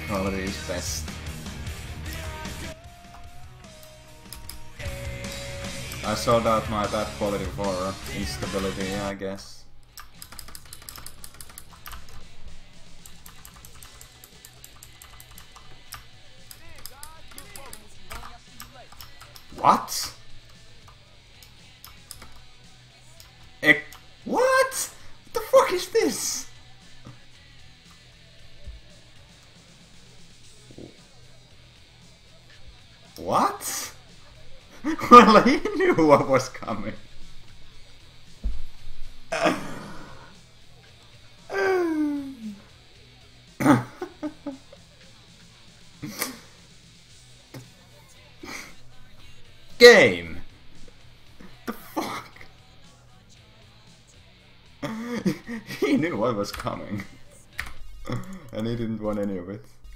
quality is best. I sold out my bad quality for instability, I guess. What? What? What the fuck is this? What? Well, he knew what was coming. Game! The fuck? He knew what was coming. And he didn't want any of it.